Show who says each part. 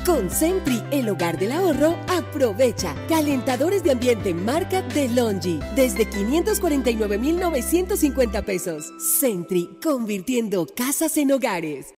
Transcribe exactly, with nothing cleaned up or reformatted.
Speaker 1: Con Sentry, el hogar del ahorro, aprovecha. Calentadores de ambiente marca DeLonghi desde quinientos cuarenta y nueve mil novecientos cincuenta pesos. Sentry, convirtiendo casas en hogares.